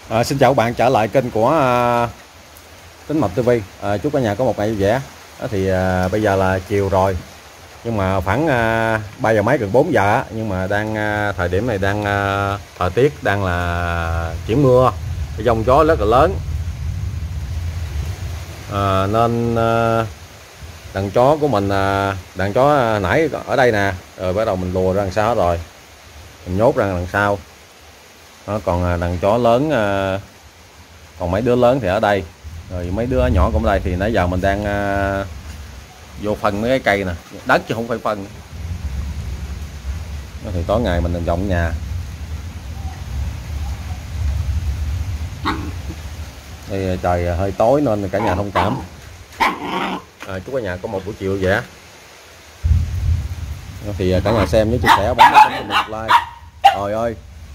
Xin chào các bạn trở lại kênh của Tính Mập TV. Chúc cả nhà có một ngày vui vẻ. Bây giờ là chiều rồi, nhưng mà khoảng 3 giờ mấy gần 4 giờ á, nhưng mà thời điểm này thời tiết đang là chuyển mưa, giông gió rất là lớn, nên đàn chó của mình, đàn chó nãy ở đây nè, rồi bắt đầu mình lùa ra đằng sau rồi mình nhốt ra đằng sau. Còn đàn chó lớn, còn mấy đứa lớn thì ở đây, rồi mấy đứa nhỏ cũng ở đây. Thì nãy giờ mình đang vô phân mấy cái cây nè, đất chứ không phải phân. Thì tối ngày mình dọn nhà. Thì trời hơi tối nên cả nhà thông cảm. Chúc cả nhà có một buổi chiều vui vẻ. Thì cả nhà xem nhớ chia sẻ, bấm một like. Trời ơi,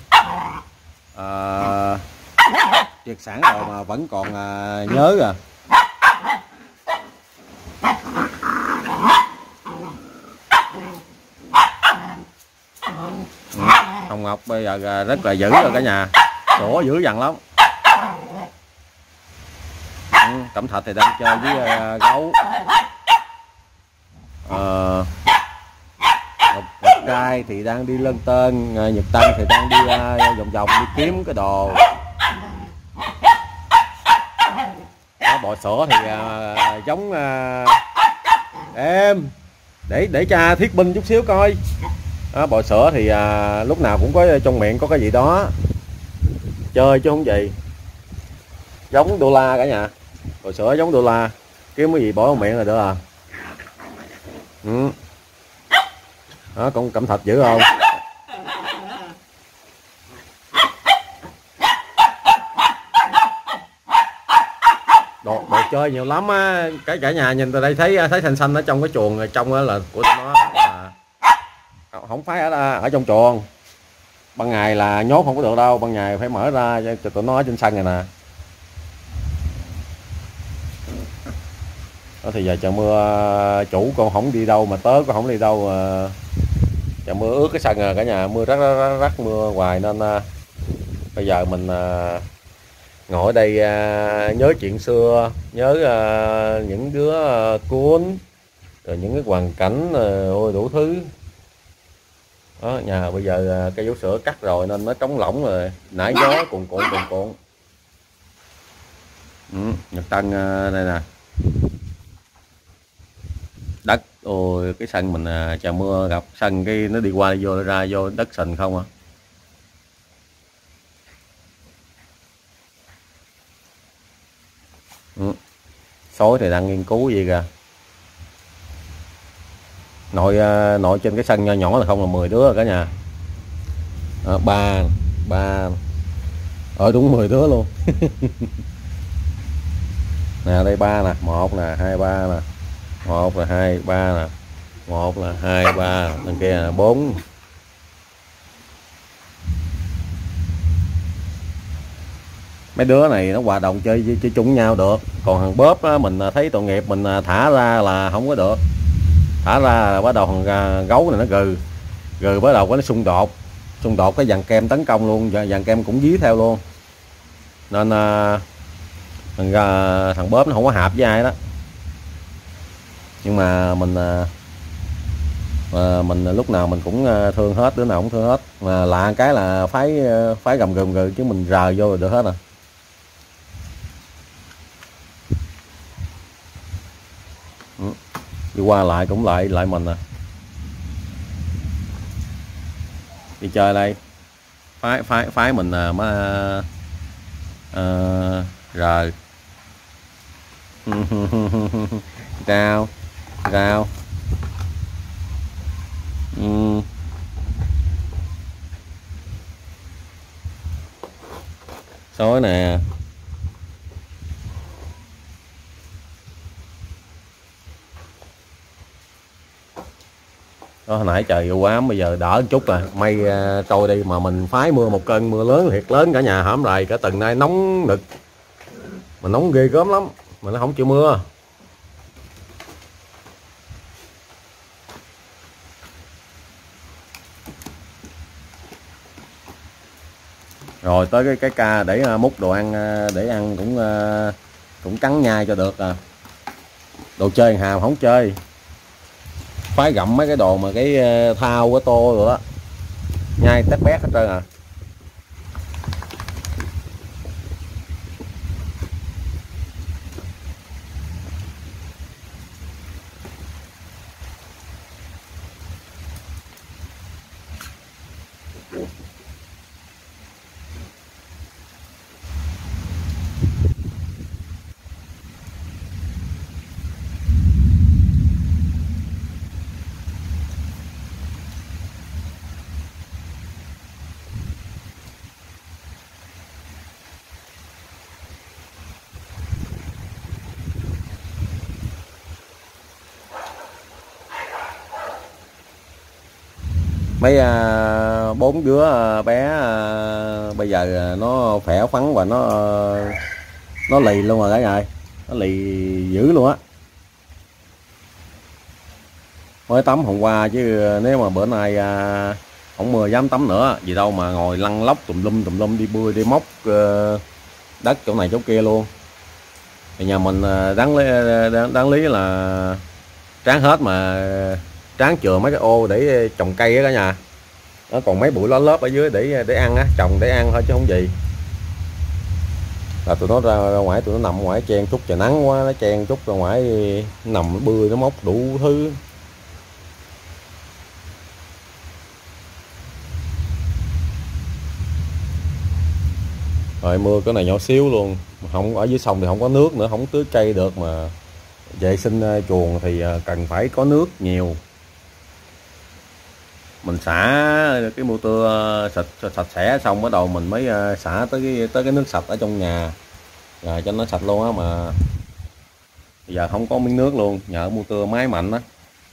triệt sản rồi mà vẫn còn nhớ à. Hồng Ngọc bây giờ rất là dữ rồi cả nhà, sủa dữ dằn lắm. Cẩm Thạch thì đang chơi với gấu. Ngọc Trai thì đang đi lên tên, Nhật Tân thì đang đi vòng vòng đi kiếm cái đồ. Bò sữa thì giống em để cha Thiết Binh chút xíu coi. Bò sữa thì lúc nào cũng có trong miệng có cái gì đó chơi chứ không gì. Giống đô la cả nhà, bò sữa giống đô la, kiếm cái gì bỏ vào miệng là được à. Con Cẩm Thạch dữ không? Đồ chơi nhiều lắm á, cả nhà nhìn từ đây thấy xanh xanh ở trong cái chuồng, trong đó là của nó, không phải ở trong chuồng. Ban ngày là nhốt không có được đâu, ban ngày phải mở ra cho tụi nó ở trên sân này nè. Thì giờ trời mưa, chủ con không đi đâu mà tớ con không đi đâu, trời mưa ướt cái sân rồi cả nhà, mưa rắc mưa hoài nên bây giờ mình ngồi ở đây nhớ chuyện xưa, nhớ những đứa cuốn, rồi những cái hoàn cảnh, ôi đủ thứ. Nhà bây giờ cây vú sữa cắt rồi nên nó trống lỏng rồi, nãy gió cuồn cuộn. Nhật Tân đây nè, đất. Ôi cái sân mình trời mưa gặp sân cái nó đi qua đi vô ra vô đất sình không à. Sói thì đang nghiên cứu gì kìa. Nội trên cái sân nho nhỏ là không là 10 đứa rồi cả nhà. Ba đúng 10 đứa luôn. Nè đây 3 nè, 1 nè, 2 3 nè, 1 là 2 3 nè, 1 là 2 3, đằng kia là 4. Mấy đứa này nó hòa đồng chơi chung nhau được, còn thằng bóp á, mình thấy tội nghiệp mình thả ra là không có được. Thả ra là bắt đầu thằng gấu này nó gừ bắt đầu có nó xung đột cái dàn kem tấn công luôn, dàn kem cũng dí theo luôn, nên thằng bóp nó không có hợp với ai đó. Nhưng mà mình lúc nào mình cũng thương hết, đứa nào cũng thương hết, mà lạ cái là phái gầm gừ chứ mình rờ vô rồi được hết à. Đi qua lại cũng lại mình à. Đi chơi đây phái mình rờ. Rào sói nè. Hồi nãy trời u ám, bây giờ đỡ chút rồi, mây trôi đi, mà mình phái mưa một cơn mưa lớn thiệt lớn cả nhà. Hổm rày cả tuần nay nóng nực, mà nóng ghê gớm lắm mà nó không chịu mưa. Rồi tới cái ca để múc đồ ăn để ăn cũng cắn nhai cho được à. Đồ chơi hào không chơi, phái gặm mấy cái đồ mà cái thau cái tô rồi đó, nhai tét bét hết trơn à. Mấy bốn đứa bé bây giờ nó khỏe khoắn và nó lì luôn rồi cả nhà, nó lì dữ luôn á. Mới tắm hôm qua chứ nếu mà bữa nay không mưa dám tắm nữa, gì đâu mà ngồi lăn lóc tùm lum đi bươi đi móc đất chỗ này chỗ kia luôn. Thì nhà mình đáng lý là tráng hết mà tráng chừa mấy cái ô để trồng cây á cả nhà. Nó còn mấy bụi lá lớp ở dưới để ăn á, trồng để ăn thôi chứ không gì. Là tụi nó ra ngoài, tụi nó nằm ngoài chen chút, trời nắng quá nó chen chút ra ngoài nằm nó bươi nó móc đủ thứ. Rồi mưa cái này nhỏ xíu luôn, không ở dưới sông thì không có nước nữa, không tưới cây được, mà vệ sinh chuồng thì cần phải có nước nhiều. Mình xả cái motor sạch sẽ xong bắt đầu mình mới xả tới cái nước sạch ở trong nhà rồi cho nó sạch luôn á. Mà bây giờ không có miếng nước luôn, nhờ motor máy mạnh á.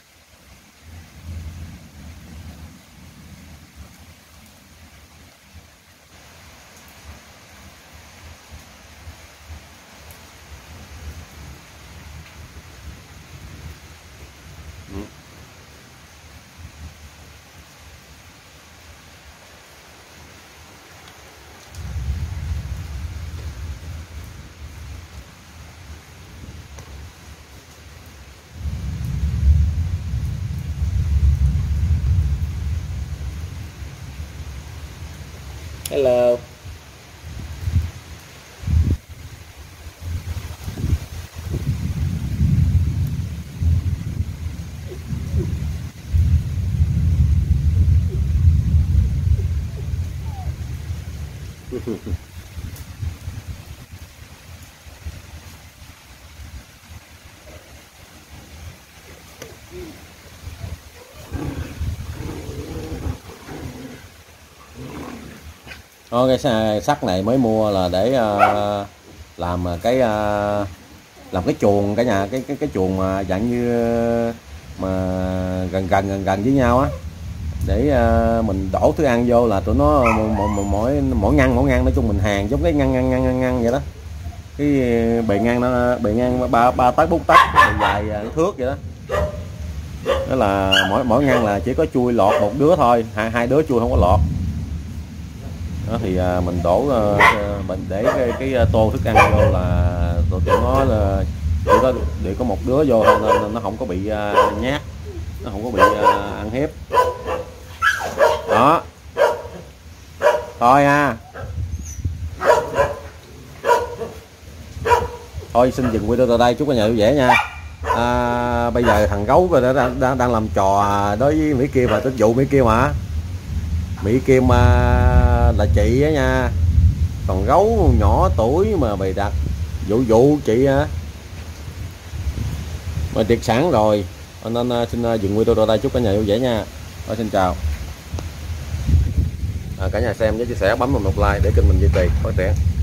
Hello. Cái sắt này mới mua là để làm làm cái chuồng cả nhà, cái chuồng mà dạng như mà gần với nhau á, để mình đổ thức ăn vô là tụi nó mỗi ngăn nói chung mình hàng giống cái ngăn vậy đó. Cái bề ngang 3 tấc 4 tấc, bề dài thước vậy đó. Đó là mỗi ngăn là chỉ có chui lọt một đứa thôi, hai đứa chui không có lọt. Đó thì mình đổ mình để cái tô thức ăn vô là tụi nó là chỉ có một đứa vô thôi, nên nó không có bị nhát, nó không có bị ăn hiếp. Đó thôi thôi xin dừng video tại đây, chúc cả nhà vui vẻ nha. Bây giờ thằng gấu đang làm trò đối với Mỹ Kim, và tính dụ Mỹ Kim hả? Mỹ Kim là chị á nha, còn gấu nhỏ tuổi mà bày đặt dụ chị á, mà tiệc sẵn rồi nên xin dừng video tại đây, chúc cả nhà vui vẻ nha. Xin chào cả nhà xem, nhớ chia sẻ bấm vào nút like để kênh mình duy trì phát triển.